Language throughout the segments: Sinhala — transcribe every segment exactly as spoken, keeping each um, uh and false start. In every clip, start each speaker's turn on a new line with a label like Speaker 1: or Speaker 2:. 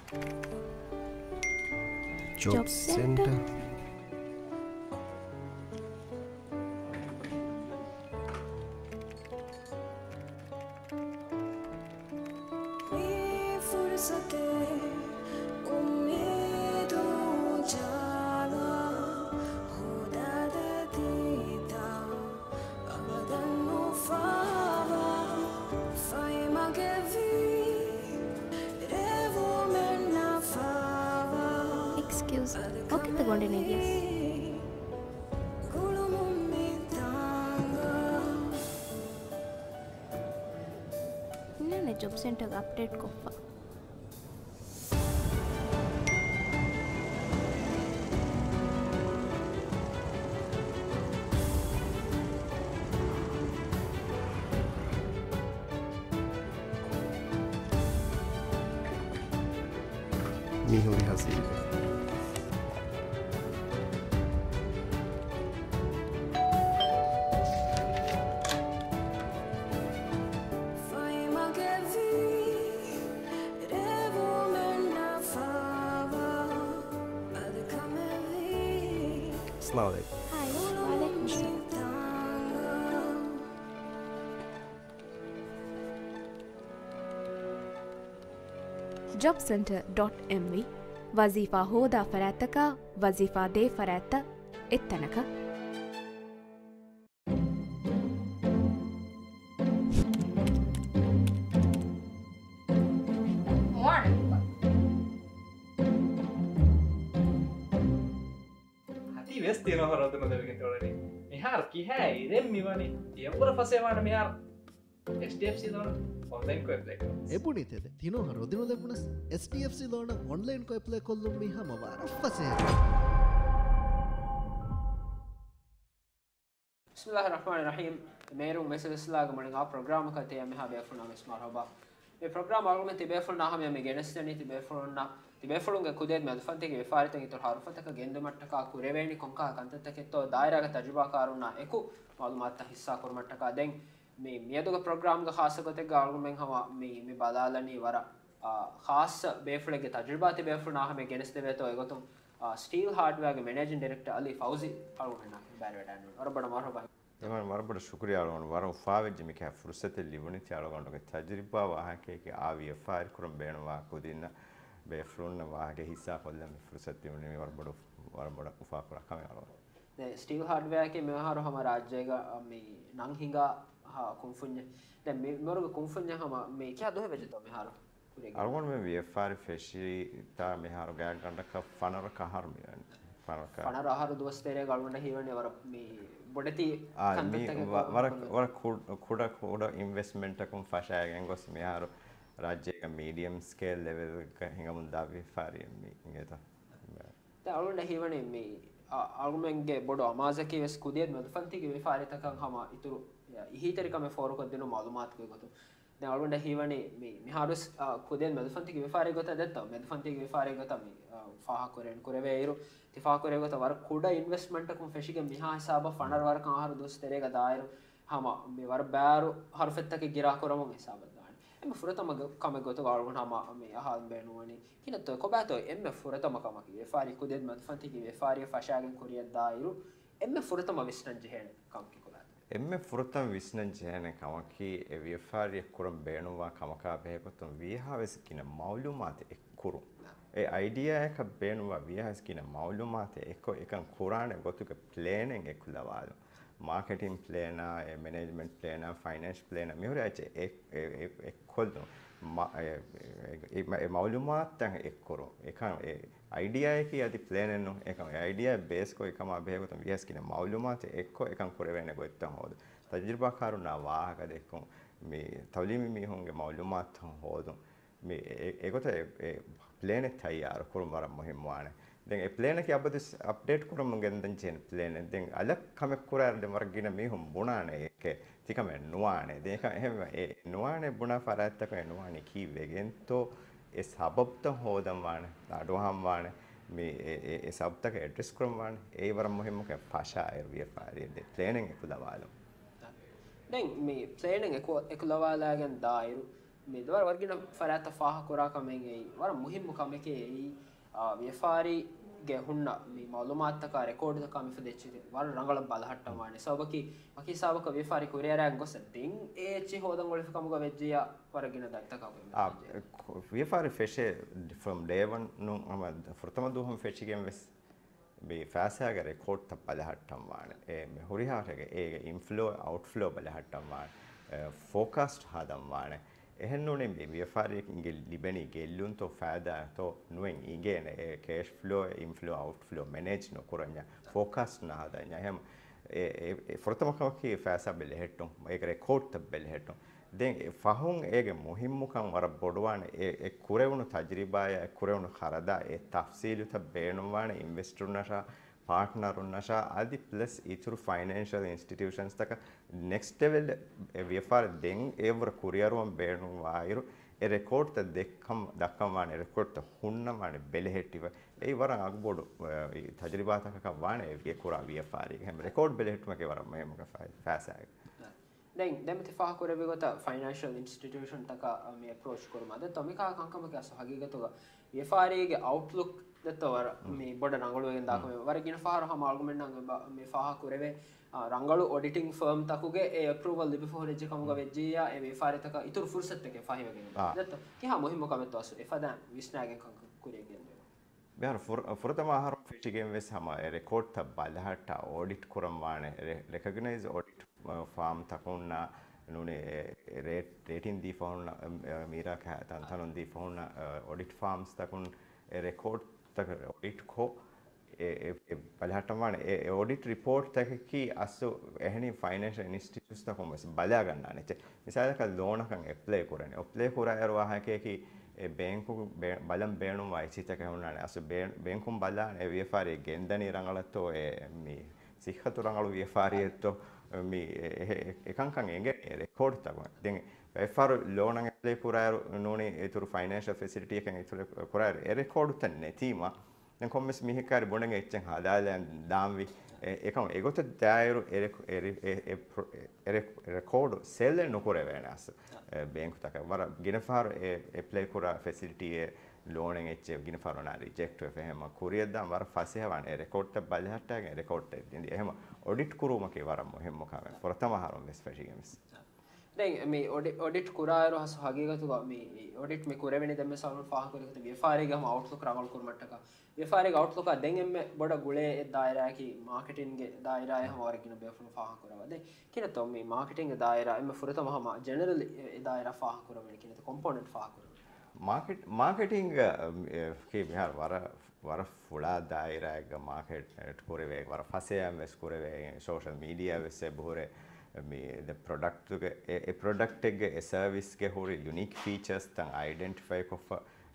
Speaker 1: Job, Job center. center. Excuse me. Okay, the golden areas. Nene job center update koppa. Mihuri Hasib. Assalamu alaikum. Hi. Wa alaikum salam. job center dot m v ವಜೀಫಾ ಹೋದ ಫರಾತಕ ವಜೀಫಾ ದೇ ಫರಾತ ಎತ್ತನಕ
Speaker 2: hati vesti no horo tuno devige tolani mihar ki hai idem miwani tiempura fasewana mihar H D F C loan online ko apply karo
Speaker 3: ebunitede tino horo dinu lebunas H D F C loan online ko apply kollum mi hama wara fase
Speaker 4: Bismillahir Rahmanir Rahim Meyrun Ep thirty-three program ka te me habe afuna mes marhaba me program algo te be fulna hame me genestani te be fulna te be fulunga kuded me alfante ke farita ke tor harufata ka gendu matta ka kureveni konka kantata ke to daira ka tajriba karuna eku malumat ta hissa kurmatta ka den me miyaduga program ga khas kote ga algo men hama me me badalani wara khas befule ke tajriba te be fulna hame geneste be to egotum steel hardware ke managing director Ali Fauzee algo na barwedan or bada marhaba
Speaker 5: Eeman marabada shukriya alwan waran faawejje mika fursate libuniti algondoge tajriba wahake ke aviya faar kurum beenwa kudinna be frunna wahake hissa kollam fursate libuni warabada warabada ufa kura kame alwan
Speaker 4: the steel hardware ke me haru hama rajya ga me nang hinga ha kunfunya the me moruga kunfunya hama me kya dohe veje to me haru
Speaker 5: algon me V F R feshi ta me haru ga gandaka fanara ka harmi fanara
Speaker 4: fanara haru dostere galwanda hiwne war me bodati
Speaker 5: war war kuda kuda investment takum fashagen gos me haru rajya medium scale level ka hinga munda V F R me ingeta
Speaker 4: ta alwanda hiwne me argumenge bodo amazaki ves kudiyed med fanti ke V F R takan hama ituru ihiteri kame foru ko denu malumat ko gotu den alwanda hiwne me me harus kudiyed med fanti ke V F R gota detta med fanti ke V F R gota me faha koren koreveiru tifa korego ta war kuda investment takum feshige miha hisaba funder war kan haru dos terega dairu hama me war baru harfetta ke gira koramu hisaba dan em furatama kame goto galgun hama me ahal benuani kinato ko bato em furatama kama ki fari kuded mat fanti ki fari fashagen kuriya dairu em furatama visnan jehen kam ki ko bato
Speaker 5: em furatama visnan jehen kama ki e fari kuram benuwa kama ka bekotum vi haves kina maulumat ekkuru e idea එක බේනුවා විහස් කියන මාලුමාත එක්ක එකන් කුරානේ ගොතුක ප්ලෑනින් එක්ලවාලු marketing planner e management planner finance planner මෙහෙර ඇච එක් එක්කොල්දු e මාලුමාත තන් එක්කරෝ එකන් e idea එක යදි ප්ලෑන් නෝ එකන් idea බේස් කො එකම බේගොතම් විහස් කියන මාලුමාත එක්ක එකන් කුරවෙන්නේ ගොත්තම් හොද තජ්රිබා කාරුණා වාහක දෙක්කො මේ තවලිමි මිහුන්ගේ මාලුමාත හොදු මේ ඒකට plan එක තයාර කරුම් වර මොහිම් වානේ දැන් ඒ plan එක අපිට අප්ඩේට් කරමු ගෙන්දන් චේන් plan එක දැන් අලක් කම කුරාර දෙ වර්ගින මිහුම් බුණානේ ඒක තිකම නුවානේ දෙක එහෙම ඒ නුවානේ බුණා ෆරාත්තක නුවානේ කීවෙගෙන්තෝ ඒ සබබ්ත හොදම් වානේ අඩුවහම් වානේ මේ ඒ ඒ සබ්තක ඇඩ්‍රස් කරමු වානේ ඒ වර මොහිම් මොකක් ෆාෂා ඒ ෆාරිය දෙ planning එක ලවාලු
Speaker 4: දැන් මේ planning එක එක ලවාලාගෙන් දායිරු මේ දවල් වර්ගින ෆරාත ෆාහ කුරා කමෙන් ඒ වර මුහිම්ම කමකේ ඒ ව්‍යාපාරි ගේ හුන්නා මේ මාලුමාත් තක රෙකෝඩ් තක මිෆ දෙච්චි වර රංගල බලහට්ටම වානේ සබකි මකි සාවක ව්‍යාපාරි කුරියරයන් ගොස තින් ඒ චි හොදන් වල කමුග වෙජ්ජියා වරගින දත්තක
Speaker 5: ආ ව්‍යාපාරි ෆෙෂේ from day one nu ama fortama duhum fetchigen ves be fasaga record ta බලහට්ටම් වානේ ඒ මේ හොරිහාටගේ ඒ inflow outflow බලහට්ටම් වානේ forecast හදම් වානේ එහෙන්නුනේ මේ ව්‍යාපාරයෙන් ලිබෙනි ගෙල්ලුන් තෝ ෆෑදා තෝ නුවෙන් ඉගෙන ඒ cash flow inflow outflow manage නොකර냐 forecast නහද냐 එහෙම ඒ fortamකවකී ෆෑසා බෙලහෙට්ටොම් ඒක record ත බෙලහෙට්ටොම් දැන් ෆහුන් ඒගේ මුහිම්මුකම් වර බොඩවාන ඒ කුරෙවුණු තජරිබාය කුරෙවුණු කරදා ඒ තෆ්සීලු ත බේනුවාන ඉන්වෙස්ටර්නෂා පාර්ට්නරුන්නෂා আদি ප්ලස් ඉතුරු ෆයිනෑන්ෂල් ඉන්ස්ටිටියුෂන්ස් තක නෙක්ස්ට් ලෙවල් ව්‍යාපාර දෙන් ඒවර කුරියරුම් බේනුවා අයරු ඒ රෙකෝඩ් ත දෙක්කම් දක්කම් වාන රෙකෝඩ් ත හුන්නමාන බෙලහෙට්ටිව ඒ වර අගබොඩු තජරිබා තක වාන ඒ කුරා ව්‍යාපාරී හැම රෙකෝඩ් බෙලහෙට්ටුමක වර මෙහෙමක ෆෑසාය
Speaker 4: දැන් දැන් තිෆා කරේ ගොත ෆයිනෑන්ෂල් ඉන්ස්ටිටියුෂන් තක මේ අප්‍රෝච් කරමද තොමිකා කංකමක අසහගීගතව ව්‍යාපාරීගේ අවුට්ලුක් දතවර මේ බොඩ රංගලුවෙන් දාකම වරකින ෆාර හම ආගුමෙන් නම් මේ ෆාහ කරේ රංගලු ඔඩිටිං ෆර්ම් තකුගේ ඒ අප්‍රූවල් ලිබි ෆෝර් එජ් කමුග වෙජ්ජියා ඒ ව්‍යාපාරී තක ඉතුරු ෆුර්සත් එකේ ෆාහිවගෙන දත කියා මොහිම කමෙත් වස් එෆදා විස්නාගෙන් කංක කුරේ කියන්නේ
Speaker 5: බෑර ෆොරතම ආහාර ෆිටිගෙන් වෙස් හම රෙකෝඩ් ත බලහට ඔඩිට් කරම් වානේ රෙකග්නයිස් ඔඩිට් ෆාම් තකුන්නා නුනේ රේට් රේටින් දී ෆෝන් මීරා කහතන් තනුන් දී ෆෝන් ඔඩිට් ෆාම්ස් තකුන් රෙකෝඩ් තක ඔඩිට් කෝ ඒ බලහටම වානේ ඒ ඔඩිට් රිපෝට් තකකී අසු එහෙනි ෆයිනෑන්ෂල් ඉන්ස්ටිටියුට්ස් තකුන් මෙස් බලයා ගන්නා නෙච මිසාලක ලෝනකන් ඇප්ලයි කරන්නේ ඔප්ලයි කරායර වාහකේකී ඒ බැංකු බලම් බේණුම් වයිසිතක හුන්නානේ අසු බැංකුම් බලාන ඒ ව්‍යාපාරයේ ගෙන්දනි රංගලතෝ ඒ මේ සිහතු රංගලු ව්‍යාපාරියතෝ මේ එකංකන් එගේ රෙකෝඩ් තකුන් දැන් ව්‍යාපාර ලෝනන් ඇප්ලයි කරායර නෝනේ ඒතුරු ෆයිනෑන්ෂල් ෆැසිලිටි එකෙන් ඒතුරු කරායර ඒ රෙකෝඩ් තන් නැතිම දැන් කොම්මස් මිහිකාරි බොණගේ එච්චන් හදාලයන් දාම්වි ඒකම ඒගොත දෑයරු ඒ රෙකෝඩ් සෙල් නොකරේ වෙනස් බැංකු තක වර ගිනෆාර ඒ ඇප්ලයි කරා ෆැසිලිටි ඒ ලෝනෙන් එච්ච ගිනෆාර නා රිජෙක්ට් වෙ එහෙම කුරියද දම් වර ෆසේ වනේ රෙකෝඩ් ත බලහට්ටගේ රෙකෝඩ් දෙන්නේ එහෙම ඔඩිට් කරුමකේ වර මොහෙම මොකම ප්‍රථම හරම් වෙස් ෆැෂිගම්ස්
Speaker 4: දැන් මේ ඔඩිට් කුරායර හස හගීගතු මේ ඔඩිට් මේ කුරෙවෙනි දෙම සවුල් ෆාහ කරගත ව්‍යාපාරිගම අවුට්ලුක් රංගල් කුරමට්ටක ව්‍යාපාරිග අවුට්ලුක් දැන් එම්මේ බොඩ ගුලේ දායරාකි මාකටිං ගේ දායරාය හවරකින බෙෆුන ෆාහ කරවද කින තොම් මේ මාකටිං දායරා එම්මේ ෆුරතම හම ජෙනරල් දායරා ෆාහ කරවෙන කින කොම්පොනන්ට් ෆාහ කරවෙන
Speaker 5: මාකට් මාකටිං කේ විහාර වර වර ෆුලා දායරාග මාකට් කුරවේ වර ෆසයම් වෙස් කුරවේ සෝෂල් මීඩියා වෙස් බොරේ මේ ද ප්‍රොඩක්ට් එක ඒ ප්‍රොඩක්ට් එක ඒ සර්විස් එක හොරි යුනික් ෆීචර්ස් තන් අයිඩෙන්ටිෆයි කොෆ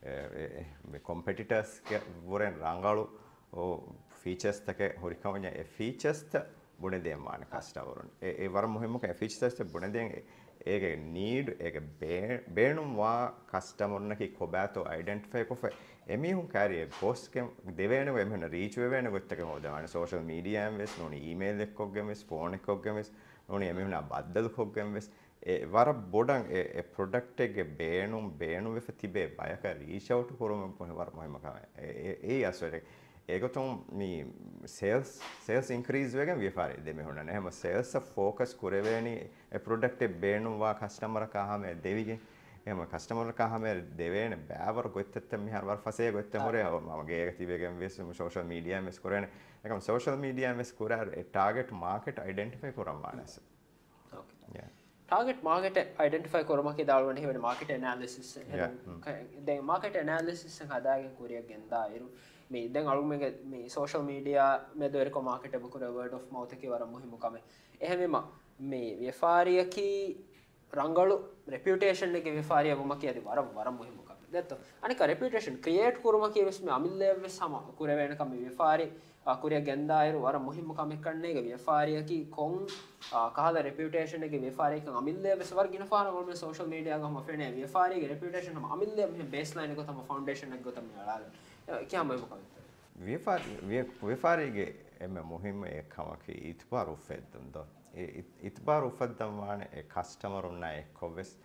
Speaker 5: මේ කොම්පිටිටර්ස් එක වරෙන් රංගලු ඕ ෆීචර්ස් තක හොරි කව냐 ඒ ෆීචර්ස් ත බුනේ දෙමාන කස්ටමරුන් ඒ ඒ වර මොහෙම ක ෆීචර්ස් ත බුනේ දෙන් ඒක නීඩ් ඒක බේනුම් වා කස්ටමරුන් කි කොබෑතෝ අයිඩෙන්ටිෆයි කොෆ එමිහුන් කාරිය පෝස්ට් කෙම් දෙවේන වෙමන රීච් වෙවේන ගොත්තක හොදාන සෝෂල් මීඩියා එම්ස් නෝනි ඊමේල් එක්කොගෙම ෆෝන් එක්කොගෙම නෝනි එමිහුන බද්දල් කොගෙම වෙස් ඒ වර බොඩන් ඒ ප්‍රොඩක්ට් එකේ බේනුම් බේනු වෙෆ තිබේ බයක රීච් අවුට් කරුම වර මොහිම කම ඒ ඒ අසවර ඒකතුම් මේ සේල්ස් සේල්ස් ඉන්ක්‍රීස් වෙගෙන ව්‍යාපාරය දෙමෙහුන නැහැ හැම සේල්ස් ෆෝකස් කරවෙනි ඒ ප්‍රොඩක්ට් එක බේනුම් වා කස්ටමර් කාම දෙවිගේ එහෙම කස්ටමර් කාම දෙවේන බෑවර ගොත්තත් මිහර වර ෆසේ ගොත්ත හොරේ මම ගේ තිබෙගෙන් වෙස් සෝෂල් මීඩියා මෙස් කරන එකම සෝෂල් මීඩියා මෙස් කරාර ඒ ටාගට් මාකට් අයිඩෙන්ටිෆයි කරම් මානස
Speaker 4: ඕකේ යා ටාගට් මාකට් අයිඩෙන්ටිෆයි කරමකේ දාලවන හේවන මාකට් ඇනාලිසිස් දැන් මාකට් ඇනාලිසිස් එක හදාගෙන කුරියක් ගෙන්දා ඉරු මේ දැන් අලුමගේ මේ සෝෂල් මීඩියා මෙදොර කො මාකට් එක කර වර්ඩ් ඔෆ් මවුත් එකේ වර මුහිම කම එහෙමම මේ ව්‍යාපාරියකි රංගලු රෙපියුටේෂන් එකේ ව්‍යාපාරිය වම කියදි වර වර මුහිම කම දැත්ත අනික රෙපියුටේෂන් ක්‍රියේට් කරම කියවස් මේ අමිල්ලේ වෙස් සම කුර වෙන කම ව්‍යාපාරි කුරිය ගෙන්දා ඉරු වර මුහිම කම කන්නේ එක ව්‍යාපාරියකි කොන් කහල රෙපියුටේෂන් එකේ ව්‍යාපාරියක අමිල්ලේ වෙස් වර ගින ෆාන වල සෝෂල් මීඩියා ගම ෆෙනේ ව්‍යාපාරියගේ රෙපියුටේෂන් හම අමිල්ලේ මේ බේස්ලයින් එක තම ෆවුන්ඩේෂන් එක ගොතම යාලා क्या मैं मुकाबले
Speaker 5: ව්‍යාපාරී ව්‍යාපාරීගේ එම මුහිම එකමක ඉතිපාර උෆෙද්දුන්ද ඉතිපාර උෆෙද්දම් වානේ ඒ කස්ටමර් උන්නා එක්කොවෙස්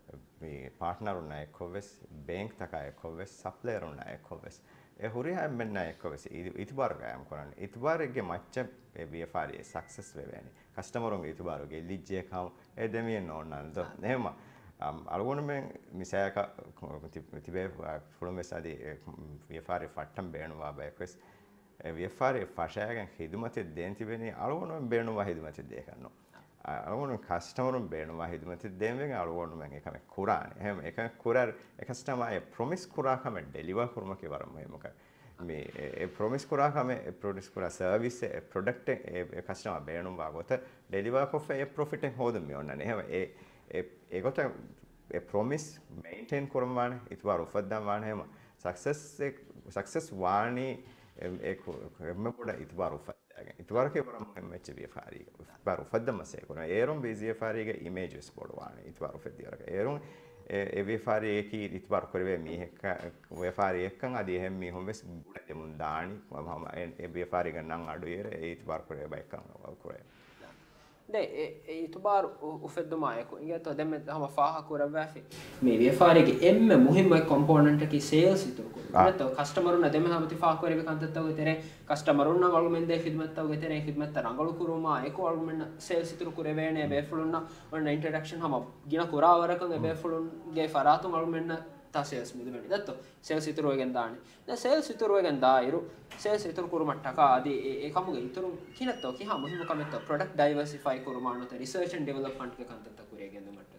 Speaker 5: මේ පාර්ට්නර් උන්නා එක්කවෙස් බැංක් තකා එක්කවෙස් සප්ලයර් උන්නා එක්කවෙස් ඒ හුරියා මෙන්න එක්කවෙස් ඉතිබාර ගෑම් කරන්නේ ඉතිබාරගේ මච්ච ඒ ව්‍යාපාරයේ සක්සස් වෙවෑනේ කස්ටමරුන්ගේ ඉතිබාරගේ ලිජ්ජේ කම් ඒ දෙමියන් ඕනන්ද එහෙම අලගොන මෙන් මිසයක තිබේ ෆුලමෙසාදී ව්‍යාපාරේ ෆට්ටම් බේනවා බයකස් ඒ ව්‍යාපාරේ ෆෂයගෙන් හිදුමතේ දෙන් තිබෙනේ අලගොන බේනවා හිදුමතේ දෙකන්නෝ අලගොන කස්ටමරුන් බේනවා හිදුමතේ දෙන්වෙන් අලගොන මෙන් එකම කුරානේ එහෙම එක කුරාර එක කස්ටමර් ප්‍රොමිස් කුරා කම ඩෙලිවර් කරම කෙවරම මොකක් මේ ඒ ප්‍රොමිස් කුරා කම ඒ ප්‍රොඩියුස් කුරා සර්විස් ඒ ප්‍රොඩක්ට් ඒ කස්ටමර් බේනවා ගොත ඩෙලිවර් කොෆේ ඒ ප්‍රොෆිට් එක හොදම යොන්නනේ එහෙම ඒ ඒකට ඒ ප්‍රොමිස් මේන්ටේන් කරමාන ඉතවර උපදම් වාන හැම සක්සස් සක්සස් වානි ඒ එම්ම පොඩ ඉතවර උපදගෙන ඉතවර කෙවරම මෙච්ච ව්‍යාපාරික ඉතවර උපදම සේ කරන ඒරොම් බීසිය ව්‍යාපාරික ඉමේජස් පොඩ වාන ඉතවර උපදියරක ඒරොම් ඒ ව්‍යාපාරික කී ඉතවර කරවේ මීහෙක ව්‍යාපාරිකයන් අදී හැම මීහොම් වෙස් දෙමුන් දානි මම ඒ ව්‍යාපාරික නම් අඩුයර ඒ ඉතවර කරවේ බයිකන් කරේ
Speaker 4: de itubar ufedduma eko ingeto demme hama faha kurawwa fi me vyafarige emme muhimma component ki sales ituru ko netto customer unna demme hamati faha kurebe kantattaw tere customer unna walumen de khidmattaw tere khidmatta rangalu kuruma eko walumen sales ituru kurevene be fulunna onna introduction hama gina kurawarakan be fulun ge faratun walumen ta sales midu meni datto sales ituru wegen daani da sales ituru wegen dairu sales ituru kurumattaka adi e kamuge ituru kinatto ki ha muhimma kametto product diversify kurumano te research and development ke kantatta kuregen matta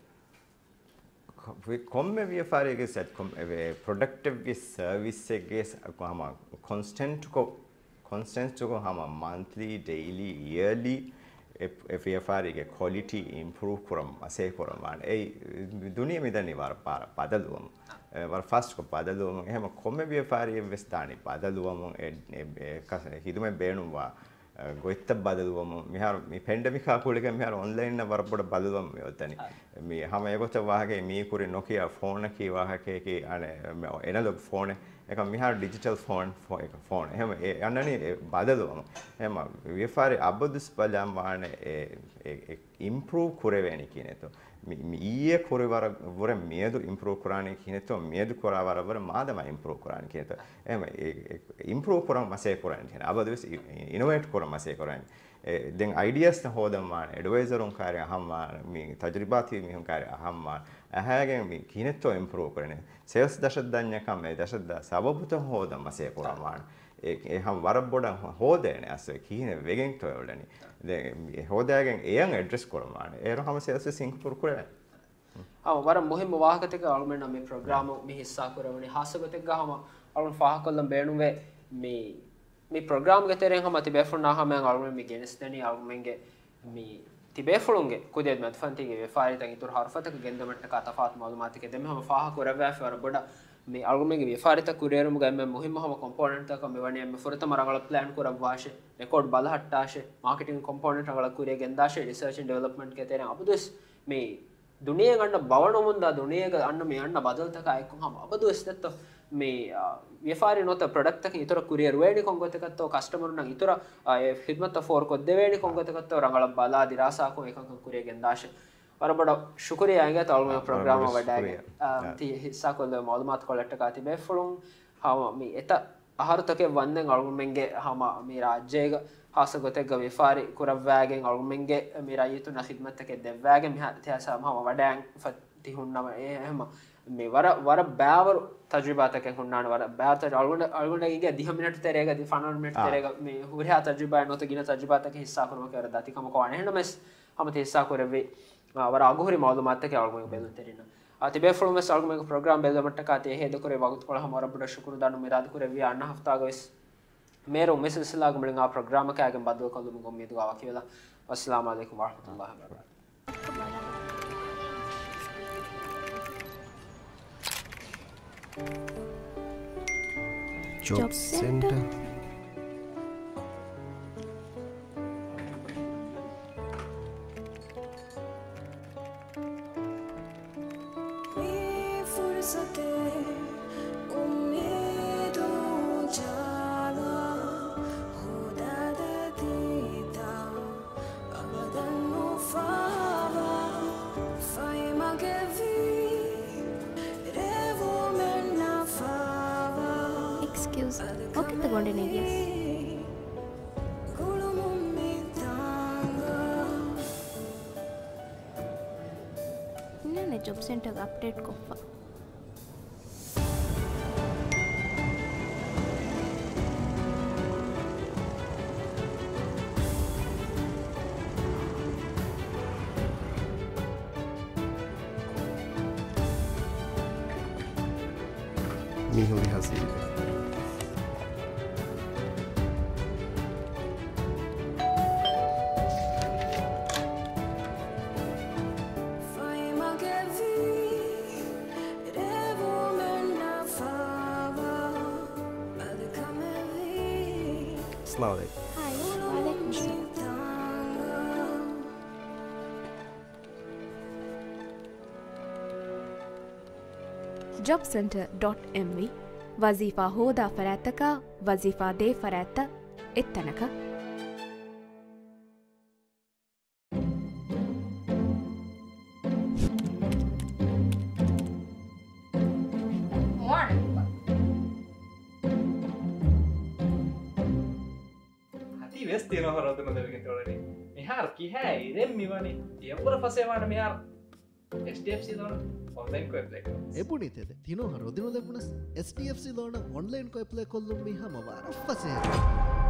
Speaker 5: komme vyafarige set kom productive ge service ge hama constant ko constant ko hama monthly daily yearly if vyafarige quality improve kuram ase kuram ei duniya midani war padaluwam war fast ko padaluwam ehema komme vyafarige vestani padaluwam e hidume beenuwa goitta badaluwam mihar mi pandemic ha kulike mihar online na war boda badaluwam yotani mi hama egota wahage mi kuri nokia phone ki wahake ki ane analog phone එක මිහාර ඩිජිටල් ෆෝන් ෆෝන් එහෙම ඒ යන්නනේ බදලුවම එහෙම ව්‍යාපාරේ අබදුස් බලම් වාන ඒ ඉම්ප්‍රූව් කරවෙන්නේ කියනේතෝ ඊයේ කරවර වර මේදු ඉම්ප්‍රූව් කරානේ කියනේතෝ මේදු කරවර වර මාදම ඉම්ප්‍රූව් කරානේ කියනේතෝ එහෙම ඒ ඉම්ප්‍රූව් කරන් මාසේ කරන්නේ කියන අබදුස් ඉනෝවේට් කරන් මාසේ කරන්නේ දැන් අයිඩියාස් හොදම් වාන ඇඩ්වයිසරුන් කාර්ය අහම්මාන මේ තජරිබාති මිහුන් කාර්ය අහම්මාන අහගෙන මේ කිනෙත්තෝ ඉම්ප්‍රූව් කරන්නේ සේල්ස් දශද්දඤ්ඤ කම ඒ දශද්ද සබබුත හොදම් මාසේ කරාමාන ඒ ඒ හම් වර බොඩන් හොදේනේ අස්සේ කිනේ වෙගෙන් තොයවලනේ දැන් හොදාගෙන එයන් ඇඩ්‍රස් කරාමාන ඒර හැම සේල්ස් සිංගප්පූර් කරේ
Speaker 4: ආ වර මුහිම වාහකතක අල්මෙන්න මේ ප්‍රෝග්‍රෑම් මේ හිස්සා කරවනේ හාසගතක ගහම අල්මන් ෆාහකල්ලම් බේනුවේ මේ මේ ප්‍රෝග්‍රෑම් ගෙතරෙන් හැම තිබේ ෆුන්නා හැම අල්මෙන් මේ ගෙනස්තනි අල්මෙන්ගේ මේ තිබේ ෆුලුන්ගේ කුදෙත් මත් ෆන්තිගේ වෙෆාරි තන් ඉතුරු හර්ෆතක ගෙන්දමට්ට කතෆාත් මාලුමාතික දෙම හැම ෆාහ කරවෑ ෆර බොඩ මේ අල්මෙන්ගේ වෙෆාරි ත කුරියරුම ගම මුහිම හැම කොම්පොනන්ට් තක මෙවණිය මේ ෆොරත මරගල ප්ලෑන් කරවවාෂේ රෙකෝඩ් බලහට්ටාෂේ මාකටිංగ్ කොම්පොනන්ට් රගල කුරිය ගෙන්දාෂේ රිසර්ච් ඇන්ඩ් ඩෙවලොප්මන්ට් ගෙතරෙන් අපදුස් මේ දුනිය ගන්න බවන මුන්දා දුනියක අන්න මේ යන්න බදල්තක අයකුම් හැම අපදුස් නැත්ත මේ ව්‍යාපාරේ නොත ප්‍රොඩක්ට් එක ඉතර කුරියර් වේණි කොංගතකත්තෝ කස්ටමර් නම් ඉතර ඒ khidmat for ko දෙවේණි කොංගතකත්තෝ රංගල බලා දිරාසා කො එකක කුරිය ගෙන්දාෂ වරබඩ ශුක්‍රියා අයගත අල්ම ප්‍රෝග්‍රෑම් වඩාගේ ති හිස්සා කොල්ල මාලුමාත් කොලට්ට කාති බේ ෆලුන් හම මේ එත ආහාරතකේ වන්දෙන් අල්මෙන්ගේ හම මේ රාජ්‍යයක හාසගතක ව්‍යාපාරේ කුරවෑගෙන් අල්මෙන්ගේ මේ රාජ්‍යතුන khidmat එක දෙවෑගෙන් මෙහා තියාසම හම වඩාන් ෆතිහුන්නම එහෙම මේ වර වර බෑවර තජරිබාතක හුන්නාන වර බෑත අල්ගොඩ අල්ගොඩගේ දිහ මිනිට් තරේක දි පනවන මිනිට් තරේක මේ හුරියා තජරිබා නොත ගින තජරිබාතක හිස්සා කරම කර දතිකම කවණ එහෙනම් මෙස් හම හිස්සා කරවේ වර අගහුරි මාලුමාත් එක අල්ගොම බෙලන් තරින අතිබේ ෆ්‍රොමස් අල්ගොම ප්‍රෝග්‍රෑම් බෙලමට කාතේ හේද කරේ වගුත් කොළ හම වර බඩ ශුක්‍ර දානු මෙරාද කරේ විය අන්න හෆ්තාගස් මේරු මෙසස් ලාග මලින් ආ ප්‍රෝග්‍රෑම් එකගෙන් බදව කලුම ගොම් මේදු ආවා කියලා අස්ලාම අලයිකුම් වරහමතුල්ලාහි වබරකාතුහු
Speaker 3: Job Center.
Speaker 6: Fai ma che vi
Speaker 1: excuse okay the gonde nevias nane job center update koppa
Speaker 3: මිහුරි හසීල अस्सलाम वालेकुम
Speaker 1: hi walaikum salam jobcenter dot m v ವಜೀಫಾ ಹೋದ ಫರಾತಕ ವಜೀಫಾ ದೇ ಫರಾತ ಎತ್ತನಕ
Speaker 2: hati wes tino horotu no devgen tolani mihar ki hai rem miwani yambura fasewana mihar S D F C loan online ko apply karo
Speaker 3: එපුනිතෙද තිනෝ රොදිනු ලැබුණස් S D F C loan online කො ඇප්ලයි කොල්ලුම් මිහම වාර ෆසේ